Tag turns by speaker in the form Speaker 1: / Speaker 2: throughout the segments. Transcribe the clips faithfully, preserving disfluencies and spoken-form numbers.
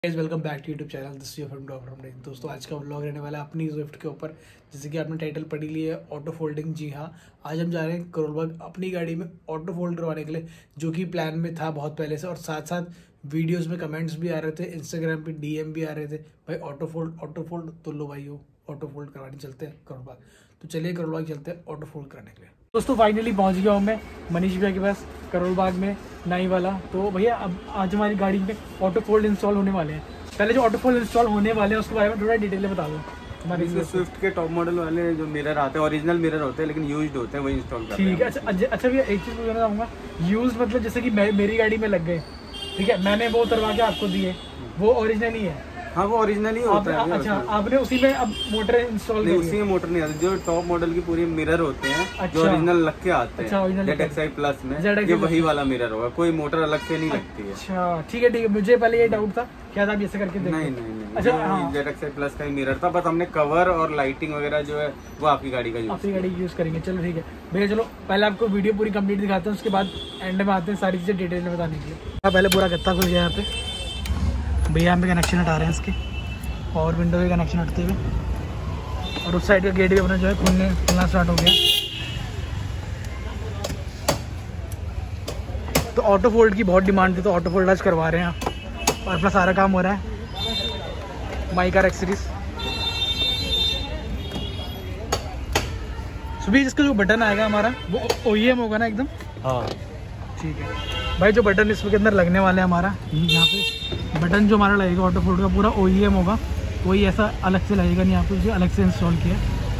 Speaker 1: Welcome back to YouTube channel this your from doctor from. दोस्तों आज का vlog रहने वाला है अपनी स्विफ्ट के ऊपर, जैसे कि आपने टाइटल पढ़ी ली है ऑटो फोल्डिंग। जी हाँ, आज हम जा रहे हैं करोल बाग अपनी गाड़ी में ऑटो फोल्ड करवाने के लिए, जो कि प्लान में था बहुत पहले से। और साथ साथ वीडियोस में कमेंट्स भी आ रहे थे, इंस्टाग्राम पे डीएम भी आ रहे थे, भाई ऑटो फोल्ड ऑटो फोल्ड तो लो भाई, हो ऑटो फोल्ड करवाने चलते हैं करोल बाग। तो चलिए करोल बाग चलते हैं ऑटो फोल्ड कराने के लिए। दोस्तों फाइनली पहुंच गया हूँ मैं मनीष भैया के पास करोल बाग में, नाई वाला। तो भैया अब आज हमारी गाड़ी में ऑटो फोल्ड इंस्टॉल होने वाले हैं। पहले जो ऑटो फोल्ड इंस्टॉल होने वाले हैं उसके बारे में थोड़ा डिटेल में बता दो। हमारे
Speaker 2: इसमें स्विफ्ट के टॉप मॉडल वाले जो मिरर आते हैं, ओरिजिनल मिरर होते हैं लेकिन यूज्ड होते हैं, वही इंस्टॉल करते हैं।
Speaker 1: ठीक है। अच्छा अच्छा भैया एक चीज़ बताना चाहूँगा, यूज मतलब जैसे कि मेरी गाड़ी में लग गए, ठीक है, मैंने वो उतरवा के आपको दिए, वो ओरिजिनल ही है?
Speaker 2: हाँ वो ओरिजिनल ही होता है।
Speaker 1: अच्छा, आपने उसी में अब मोटर इंस्टॉल
Speaker 2: नहीं, उसी में मोटर नहीं आती। जो टॉप मॉडल की पूरी मिरर होते हैं,
Speaker 1: अच्छा,
Speaker 2: जो ओरिजिनल लग के आते
Speaker 1: अच्छा,
Speaker 2: हैं जेड एक्स आई प्लस में, ये वही वाला मिरर होगा, कोई मोटर अलग से नहीं लगती है।
Speaker 1: अच्छा ठीक है ठीक है, मुझे पहले ये डाउट था, क्या आप ऐसे करके देखो।
Speaker 2: नहीं नहीं नहीं,
Speaker 1: अच्छा
Speaker 2: जेड एक्स आई प्लस का ही मिरर था, बस हमने कवर और लाइटिंग वगैरह जो है वो आपकी गाड़ी का यूज
Speaker 1: आपकी गाड़ी यूज करेंगे। चलो ठीक है भैया, चलो पहले आपको वीडियो पूरी कंप्लीट दिखाते हैं, उसके बाद एंड में आते हैं सारी चीज़ें डिटेल में बताने के लिए। पहले पूरा गत्ता खुल गया यहाँ पे, भैया यहाँ पे कनेक्शन हटा रहे हैं इसके, और विंडो के कनेक्शन हटते हुए, और उस साइड का गेट भी अपना जो है खुलने खुलना स्टार्ट हो गया। तो ऑटो फोल्ड की बहुत डिमांड थी, तो ऑटो फोल्ड आज करवा रहे हैं और अपना सारा काम हो रहा है। माई कार एक्सेसरीज सुबह, इसका जो बटन आएगा हमारा वो ओईएम होगा ना एकदम?
Speaker 2: हाँ
Speaker 1: ठीक है भाई, जो बटन इसके अंदर लगने वाला है हमारा, यहाँ पे बटन जो हमारा लगेगा ऑटो फोल्ड का पूरा ओईएम होगा, कोई ऐसा अलग से लगेगा नहीं, आपको जो अलग से इंस्टॉल किया।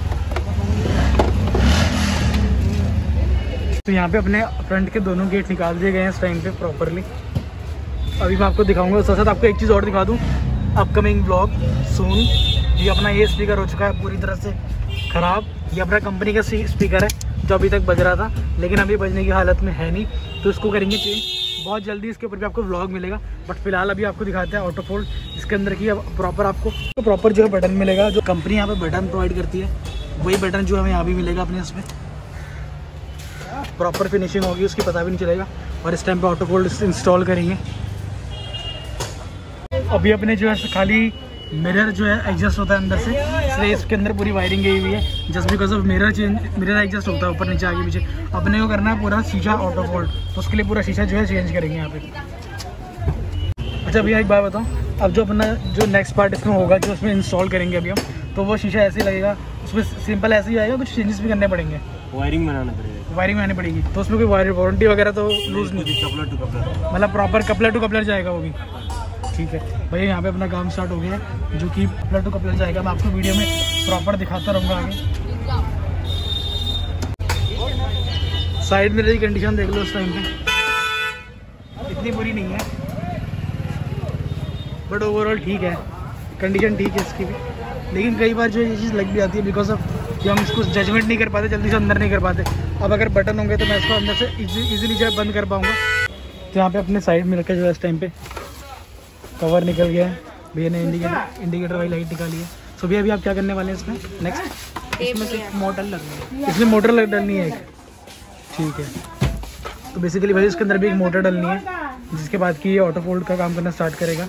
Speaker 1: तो यहाँ पे अपने फ्रंट के दोनों गेट निकाल दिए गए हैं इस टाइम पे प्रॉपरली। अभी मैं आपको दिखाऊंगा, साथ साथ आपको एक चीज़ और दिखा दूँ, अपकमिंग ब्लॉग सून। ये अपना ये स्पीकर हो चुका है पूरी तरह से ख़राब, ये अपना कंपनी का स्पीकर है जो अभी तक बज रहा था, लेकिन अभी बजने की हालत में है नहीं, तो इसको करेंगे चेंज बहुत जल्दी। इसके ऊपर भी आपको व्लॉग मिलेगा, बट फिलहाल अभी आपको दिखाते हैं ऑटो फोल्ड, इसके अंदर की प्रॉपर आपको तो प्रॉपर जो है बटन मिलेगा, जो कंपनी यहाँ पे बटन प्रोवाइड करती है वही बटन जो हमें यहाँ भी मिलेगा अपने इसमें। प्रॉपर फिनिशिंग होगी उसकी, पता भी नहीं चलेगा। और इस टाइम पे ऑटो फोल्ड इंस्टॉल करेंगे। अभी अपने जो है खाली मिरर जो है एडजस्ट होता है अंदर से, इसलिए इसके अंदर पूरी वायरिंग गई हुई है, just because of mirror change mirror adjust होता है ऊपर नीचे आगे पीछे। अपने को करना है पूरा शीशा ऑटो फोल्ड, तो उसके लिए पूरा शीशा जो है चेंज करेंगे यहाँ पे। अच्छा भैया एक बात बताऊँ, अब जो अपना जो नेक्स्ट पार्ट इसमें होगा, जो उसमें इंस्टॉल करेंगे अभी हम, तो वो शीशा ऐसे ही लगेगा, उसमें सिंपल ऐसे ही आएगा, कुछ चेंजेस भी करने पड़ेंगे,
Speaker 2: वायरिंग बनाना पड़ेगा,
Speaker 1: वायरिंग बनानी पड़ेगी। तो उसमें कोई वारंटी वगैरह तो लूज नहीं,
Speaker 2: कपलर टू कपलर,
Speaker 1: मतलब प्रॉपर कपलर टू कपलर जाएगा वो भी। ठीक है भैया, यहाँ पे अपना काम स्टार्ट हो गया है, जो कि कपलर टू कपलर जाएगा। मैं आपको वीडियो में प्रॉपर दिखाता रहूँगा आगे। साइड मिरर की कंडीशन देख लो, उस टाइम पे इतनी बुरी नहीं है, बट ओवरऑल ठीक है, कंडीशन ठीक है इसकी भी। लेकिन कई बार जो ये चीज़ लग भी आती है, बिकॉज ऑफ कि हम इसको जजमेंट नहीं कर पाते, जल्दी से अंदर नहीं कर पाते। अब अगर बटन होंगे तो मैं इसको अंदर से इजीली जो है बंद कर पाऊँगा। तो यहाँ पे अपने साइड में रखा जो है इस टाइम पे कवर निकल गया है, भैया ने इंडिकेटर इंडिकेटर वाली लाइट निकाली है। सो भैया अभी आप क्या करने वाले हैं इसमें नेक्स्ट? इसमें से मोटर लगनी है, इसमें मोटर लग डलनी है एक, ठीक है। तो बेसिकली भाई इसके अंदर भी एक मोटर डलनी है, जिसके बाद कि ये ऑटो फोल्ड का काम करना स्टार्ट करेगा।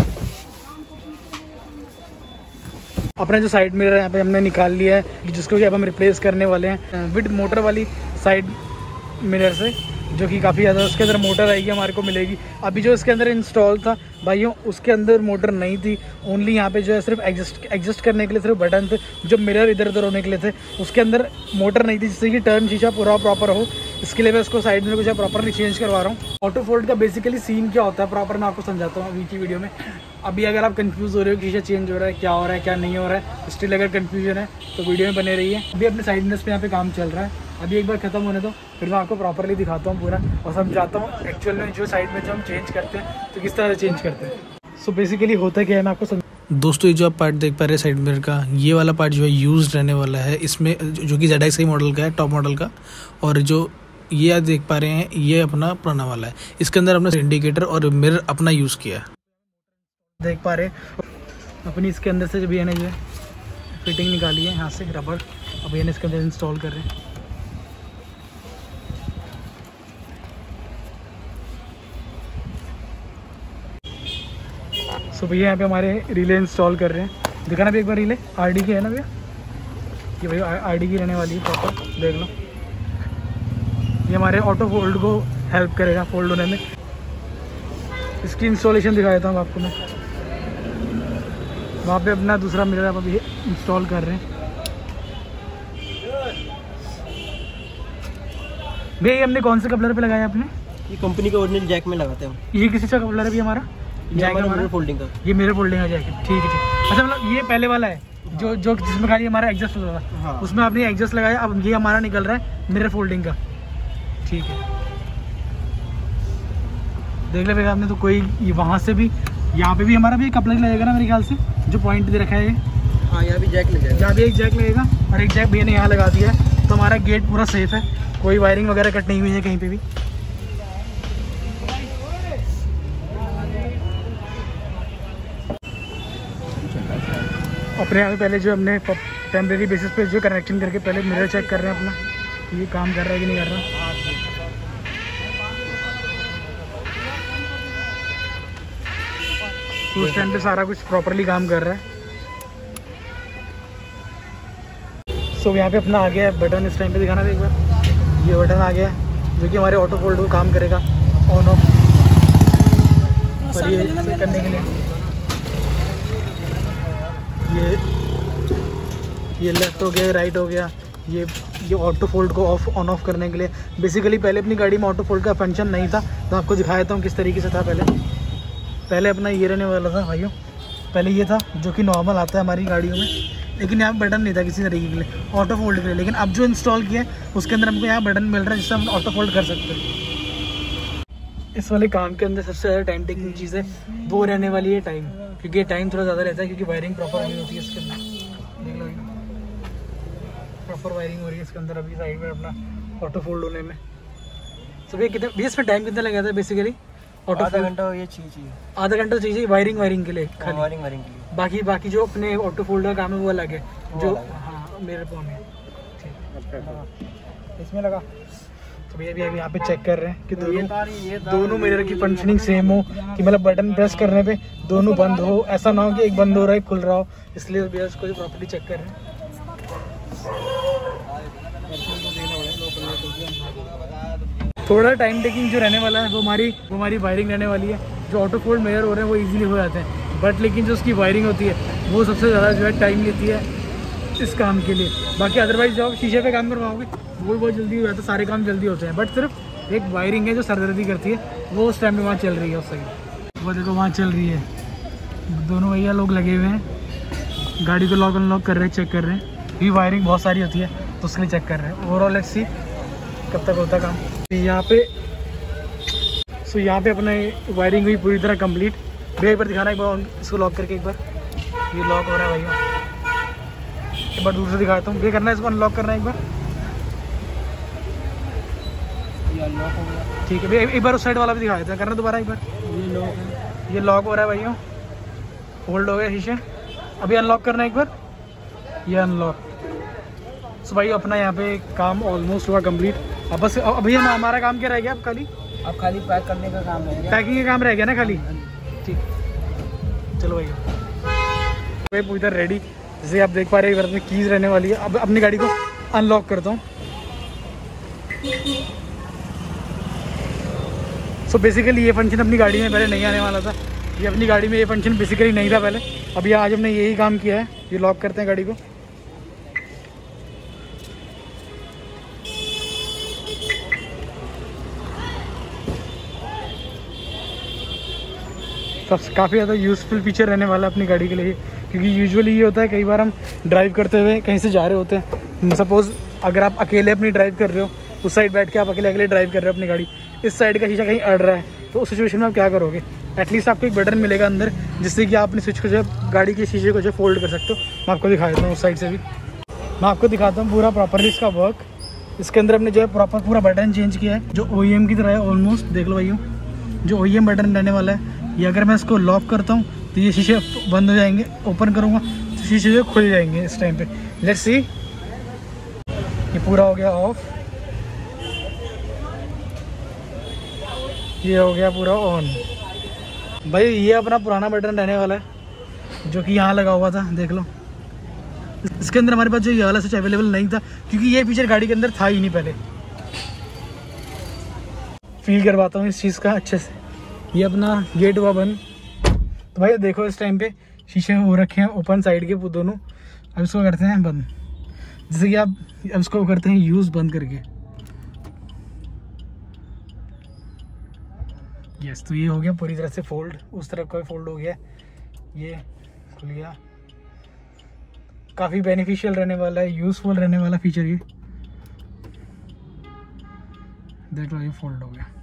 Speaker 1: अपना जो साइड मिरर यहाँ पे हमने निकाल लिया है, जिसको कि अब हम रिप्लेस करने वाले हैं विद मोटर वाली साइड मिरर से, जो कि काफ़ी ज़्यादा उसके अंदर मोटर आएगी हमारे को मिलेगी। अभी जो इसके अंदर इंस्टॉल था भाइयों, उसके अंदर मोटर नहीं थी, ओनली यहाँ पे जो है सिर्फ एडजस्ट एडजस्ट करने के लिए सिर्फ बटन थे, जो मिरर इधर उधर होने के लिए थे, उसके अंदर मोटर नहीं थी, जिससे कि टर्न शीशा पूरा प्रॉपर हो। इसके लिए मैं उसको साइड में कुछ प्रॉपरली चेंज करवा रहा हूँ। ऑटो फोल्ड का बेसिकली सीन क्या होता है प्रॉपर मैं आपको समझाता हूँ अभी की वीडियो में। अभी अगर आप कंफ्यूज हो रहे हो कि शीशा चेंज हो रहा है, क्या हो रहा है क्या नहीं हो रहा है, स्टिल अगर कंफ्यूजन है तो वीडियो में बने रहिए। अभी अपने साइड मिरर्स पे यहाँ पे काम चल रहा है, अभी एक बार खत्म होने दो, फिर मैं आपको प्रॉपरली दिखाता हूँ पूरा और समझाता हूँ एक्चुअल में जो साइड में जो हम चेंज करते हैं तो किस तरह से चेंज करते हैं। सो बेसिकली होता क्या है मैं आपको समझ। दोस्तों ये जो आप पार्ट देख पा रहे हैं साइड मिरर का, ये वाला पार्ट जो है यूज्ड रहने वाला है इसमें, जो कि जेड एक्स आई मॉडल का है, टॉप मॉडल का। और जो ये आप देख पा रहे हैं ये अपना पुराना वाला है, इसके अंदर हमने इंडिकेटर और मिरर अपना यूज़ किया है। देख पा रहे हैं अपनी इसके अंदर से जब ये ना जो फिटिंग निकाली है यहाँ से रबड़, अब ये इसके अंदर इंस्टॉल कर रहे हैं। सो भैया यहाँ पे हमारे रिले इंस्टॉल कर रहे हैं। दिखाना भी एक बार रिले आर डी की है ना भैया, ये भैया आर डी की रहने वाली है प्रॉपर, देख लो। ये हमारे ऑटो फोल्ड को हेल्प करेगा फोल्ड होने में। इसकी इंस्टॉलेशन दिखा देता हूँ आपको मैं। वहाँ पे अपना दूसरा मिरर आप अभी इंस्टॉल कर रहे हैं। भैया ये हमने कौन से कपलर पे लगाया आपने?
Speaker 3: ये कंपनी के ओरिजिनल जैक में लगाते हैं।
Speaker 1: ये किसी का कपलर है भी हमारा?
Speaker 3: जैक हमारा मिरर फोल्डिंग का।
Speaker 1: ये मिरर फोल्डिंग का जैक है, ठीक है ठीक। अच्छा मतलब ये पहले वाला है जो जो जिसमें खाली हमारा एडजस्ट होता था। हाँ। उसमें आपने एडजस्ट लगाया, अब ये हमारा निकल रहा है मिरर फोल्डिंग का, ठीक है। देख ले भैया आपने तो कोई वहाँ से भी यहाँ पे भी हमारा भी कपलर लगेगा ना मेरे ख्याल से, जो पॉइंट दे रखा है।
Speaker 3: हाँ यहाँ भी जैक लगेगा,
Speaker 1: यहाँ भी एक जैक लगेगा और एक जैक भैया ने यहाँ लगा दिया है, तो हमारा गेट पूरा सेफ है, कोई वायरिंग वगैरह कट नहीं हुई है कहीं पे भी। अपने यहाँ पे पहले जो हमने टेम्परेरी बेसिस पे जो कनेक्शन करके पहले मिरर चेक कर रहे हैं अपना कि ये काम कर रहा है कि नहीं कर रहा। तो उस टाइम पे सारा कुछ प्रॉपरली काम कर रहा है। सो यहाँ पे अपना आ गया है बटन, इस टाइम पे दिखाना था एक बार। ये बटन आ गया है जो कि हमारे ऑटो फोल्ड को काम करेगा ऑन ऑफ, और ये करने के लिए ये ये लेफ्ट हो गया, राइट हो गया, ये ये ऑटो फोल्ड को ऑफ ऑन ऑफ करने के लिए। बेसिकली पहले अपनी गाड़ी में ऑटो फोल्ड का फंक्शन नहीं था, तो आपको दिखा देता हूँ किस तरीके से था। पहले पहले अपना ये रहने वाला था भाइयों, पहले ये था जो कि नॉर्मल आता है हमारी गाड़ियों में, लेकिन यहाँ बटन नहीं था किसी तरीके के लिए ऑटो फोल्ड के लिए। लेकिन अब जो इंस्टॉल किया है उसके अंदर हमको यहाँ बटन मिल रहा है जिससे हम ऑटो फोल्ड कर सकते हैं। इस वाले काम के अंदर सबसे ज़्यादा टाइम टेकिंग चीज़ है वो रहने वाली है टाइम, क्योंकि टाइम थोड़ा ज़्यादा रहता है क्योंकि वायरिंग प्रॉपर नहीं होती है इसके अंदर। देख लो प्रॉपर वायरिंग हो रही है इसके अंदर अभी साइड में अपना ऑटो फोल्ड होने में। तो भैया कितना भैया इसमें टाइम कितना लगा था बेसिकली? ऑटो
Speaker 3: आधा घंटा ये चाहिए,
Speaker 1: आधा घंटा चाहिए वायरिंग वायरिंग के लिए खाली,
Speaker 3: वायरिंग वायरिंग के लिए।
Speaker 1: बाकी बाकी जो अपने ऑटो फोल्ड का काम है वो अलग है, जो हाँ मेरे फोन में ठीक इसमें लगा। तो भैया अभी यहाँ पे चेक कर रहे हैं कि दोनों दोनों मिरर की फंक्शनिंग सेम हो, कि मतलब बटन प्रेस करने पे दोनों बंद हो, ऐसा ना हो कि एक बंद हो रहा है खुल रहा हो। इसलिए भैया इसको प्रॉपर्ली चेक कर रहे हैं। थोड़ा टाइम टेकिंग जो रहने वाला है वो हमारी वो हमारी वायरिंग रहने वाली है। जो ऑटो फोल्ड मिरर हो रहे हैं वो इजीली हो जाते हैं, बट लेकिन जो उसकी वायरिंग होती है वो सबसे ज़्यादा जो है टाइम लेती है इस काम के लिए। बाकी अदरवाइज जो आप शीशे पे काम करवाओगे वो बहुत जल्दी हो जाता है, सारे काम जल्दी होते हैं। बट सिर्फ एक वायरिंग है जो सरदर्दी करती है, वो उस टाइम पे वहाँ चल रही है उस साइड, वो देखो वहाँ चल रही है। दोनों भैया लोग लगे हुए हैं, गाड़ी को लॉक अनलॉक कर रहे हैं, चेक कर रहे हैं। ये वायरिंग बहुत सारी होती है तो उसके लिए चेक कर रहे हैं। ओवरऑल लेट्स सी कब तक होता काम। यहाँ पे सो यहाँ पे अपने वायरिंग हुई पूरी तरह कंप्लीट। भैया एक बार दिखाना, एक बार इसको लॉक करके एक बार। ये लॉक हो रहा है भैया, एक बार दूर से दिखाता हूँ। ये करना है, इसको अनलॉक करना है एक बार। ये अनलॉक हो गया, ठीक है भैया। एक बार उस साइड वाला भी दिखा देते हैं, करना दोबारा एक बार। ये लॉक है, ये लॉक हो रहा है भैया, होल्ड हो गया शीशे। अभी अनलॉक करना है एक बार, ये अनलॉक। सो भाई अपना यहाँ पे काम ऑलमोस्ट हुआ कंप्लीट। अब बस अभी हम हमारा काम क्या रह गया अब खाली?
Speaker 3: अब खाली पैक करने का काम है,
Speaker 1: पैकिंग का काम रह गया ना खाली, ठीक। चलो भैया भाई पूरी तरह रेडी। जैसे आप देख पा रहे हैं एक बार कीज़ रहने वाली है। अब अपनी गाड़ी को अनलॉक करता हूँ। सो बेसिकली ये फंक्शन अपनी गाड़ी में पहले नहीं आने वाला था, ये अपनी गाड़ी में ये फंक्शन बेसिकली नहीं था पहले। अभी आज हमने यही काम किया है। ये लॉक करते हैं गाड़ी को। सबसे काफ़ी ज़्यादा यूज़फुल फीचर रहने वाला है अपनी गाड़ी के लिए, क्योंकि यूजुअली ये होता है कई बार हम ड्राइव करते हुए कहीं से जा रहे होते हैं। सपोज़ अगर आप अकेले अपनी ड्राइव कर रहे हो, उस साइड बैठ के आप अकेले अकेले ड्राइव कर रहे हो अपनी गाड़ी, इस साइड का शीशा कहीं अड़ रहा है, तो उस सिचुएशन में आप क्या करोगे? एटलीस्ट आपको एक बटन मिलेगा अंदर जिससे कि आप अपनी स्विच को जो गाड़ी के शीशे को जो फोल्ड कर सकते हो। मैं आपको दिखा देता हूँ उस साइड से भी, मैं आपको दिखाता हूँ पूरा प्रॉपरली इसका वर्क। इसके अंदर हमने जो है प्रॉपर पूरा बटन चेंज किया है, जो ओ ई एम की तरह है ऑलमोस्ट। देख लो भाइयों, जो ओ ई एम बटन रहने वाला है ये, अगर मैं इसको लॉक करता हूँ तो ये शीशे बंद हो जाएंगे, ओपन करूँगा तो शीशे जो खुल जाएंगे इस टाइम पे। लेट्स सी, ये पूरा हो गया ऑफ, ये हो गया पूरा ऑन। भाई ये अपना पुराना बटन रहने वाला है जो कि यहाँ लगा हुआ था, देख लो। इसके अंदर हमारे पास जो ये वाला स्विच अवेलेबल नहीं था क्योंकि ये फीचर गाड़ी के अंदर था ही नहीं पहले। फील करवाता हूँ इस चीज़ का अच्छे से। ये अपना गेट हुआ बंद। तो भाई देखो इस टाइम पे शीशे हो रखे हैं ओपन साइड के दोनों। अब इसको करते हैं बंद, जैसे कि आप अब इसको करते हैं यूज़ बंद करके। यस, तो ये हो गया पूरी तरह से फोल्ड, उस तरफ का फोल्ड हो गया, ये खुल गया। काफ़ी बेनिफिशियल रहने वाला है, यूज़फुल रहने वाला फीचर ये। देख लो ये फोल्ड हो गया।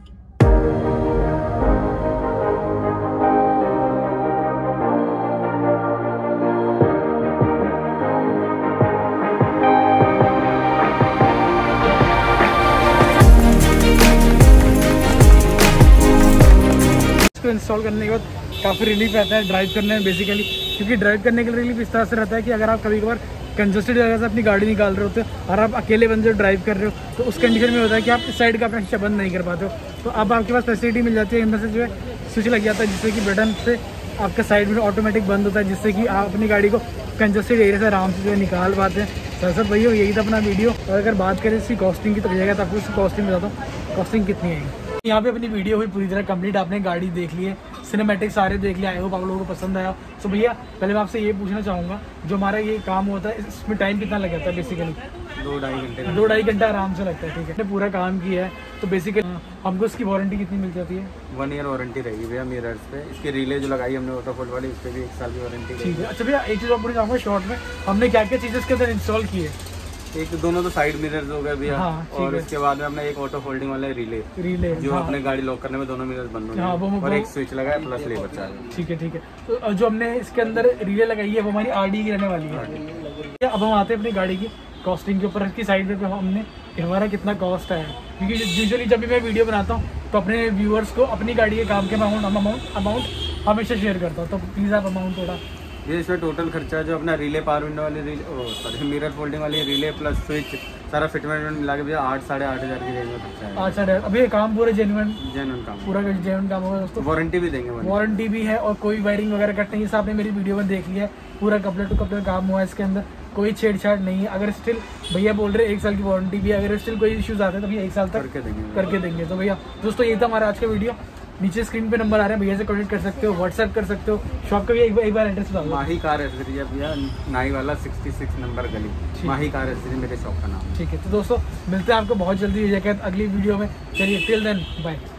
Speaker 1: इसको इंस्टॉल करने के बाद काफ़ी रिलीफ रहता है ड्राइव करने में बेसिकली, क्योंकि ड्राइव करने के लिए रिलीफ इस तरह से रहता है कि अगर आप कभी कभार कंजस्टेड जगह से अपनी गाड़ी निकाल रहे होते हो और आप अकेले बंदे ड्राइव कर रहे हो तो उस कंडीशन में होता है कि आप इस साइड का अपना शीशा बंद नहीं कर पाते हो। तो अब आपके पास फैसिलिटी मिल जाती है, अंदर से जो है स्विच लग जाता है जिससे कि बटन से आपका साइड में ऑटोमेटिक बंद होता है, जिससे कि आप अपनी गाड़ी को कंजस्टेड एरिया से आराम से जो है निकाल पाते हैं। सर सर भैया यही था अपना वीडियो। और अगर बात करें इसकी कॉस्टिंग की तो भैया तो आपको इसकी कॉस्टिंग बताता हूँ कॉस्टिंग कितनी आएगी। यहाँ पे अपनी वीडियो हुई पूरी तरह कंप्लीट, आपने गाड़ी देख ली है, सिनेमैटिक सारे देख लिया, आई होप आप लोगों को पसंद आया। तो भैया पहले मैं आपसे ये पूछना चाहूँगा, जो हमारा ये काम होता है इसमें टाइम कितना लग जाता है? बेसिकली
Speaker 2: दो ढाई घंटे
Speaker 1: दो ढाई घंटा आराम से लगता है। ठीक है, पूरा काम किया है तो बेसिकली हमको इसकी वारंटी कितनी मिल जाती है?
Speaker 2: वन ईयर वारंटी रहेगी भैया मिरर्स पे। इसकी रिले जो लगाई हमने ऑटोफोल्ड वाली उस पर भी एक साल की वारंटी।
Speaker 1: ठीक है। अच्छा भैया एक चीज़ और पूरी चाहूँगा शॉर्ट में, हमने क्या क्या चीज़ें इसके अंदर इंस्टॉल की है?
Speaker 2: एक दोनों तो साइड मिरर्स हो गए भैया,
Speaker 1: हाँ,
Speaker 2: और उसके बाद में हमने एक ऑटो फोल्डिंग वाला रिले
Speaker 1: रिले
Speaker 2: जो
Speaker 1: हाँ।
Speaker 2: अपने गाड़ी लॉक करने में दोनों मिरर्स बंद हो
Speaker 1: हाँ, वो-
Speaker 2: गए, और
Speaker 1: वो-
Speaker 2: एक स्विच लगाया प्लस लेबर चार्ज।
Speaker 1: ठीक है ठीक है। तो जो हमने इसके अंदर रिले लगाई है वो हमारी आरडी की रहने वाली है। अब हम आते हैं अपनी गाड़ी की कॉस्टिंग के ऊपर। इसकी साइड पे हमने कि हमारा कितना कॉस्ट आया, क्योंकि यूजुअली जब भी मैं वीडियो बनाता हूँ तो अपने व्यूअर्स को अपनी गाड़ी के काम के अमाउंट अमाउंट अमाउंट हमेशा शेयर करता हूँ। तो प्लीज़ आप अमाउंट थोड़ा।
Speaker 2: ये इसमें टोटल खर्चा जो अपना रिले पावर विंडो वाली रिले सॉरी मिरर फोल्डिंग वाली रिले प्लस स्विच सारा फिटमेंट मिला के भैया आठ साढ़े आठ हज़ार की रेंज में खर्चा है।
Speaker 1: अच्छा अभी ये काम पूरे जेन्युइन
Speaker 2: जेन्युइन काम,
Speaker 1: पूरा जेन्युइन काम होगा दोस्तों।
Speaker 2: वारंटी भी देंगे।
Speaker 1: वारंटी भी है और कोई वायरिंग वगैरह कट नहीं है। आपने मेरी वीडियो में देख लिया है, पूरा कपड़े टू कपड़े काम हुआ है इसके अंदर, कोई छेड़छाड़ नहीं है। अगर स्टिल भैया बोल रहे एक साल की वारंटी भी है, अगर स्टिल कोई इश्यूज आते हैं तो भैया एक साल तक
Speaker 2: करके देंगे
Speaker 1: करके देंगे। तो भैया दोस्तों ये था हमारा आज का वीडियो। नीचे स्क्रीन पे नंबर आ रहे हैं, भैया से कॉन्टेक्ट कर सकते हो, व्हाट्सएप कर सकते हो। शॉप का भी एक बार एक बार एड्रेस बता दो।
Speaker 2: माही कार एसेसरीज है भैया, नाई वाला छियासठ नंबर गली, माही कार एसेसरीज मेरे शॉप का नाम।
Speaker 1: ठीक है, तो दोस्तों मिलते हैं आपको बहुत जल्दी अगली वीडियो में। चलिए टिल देन बाय।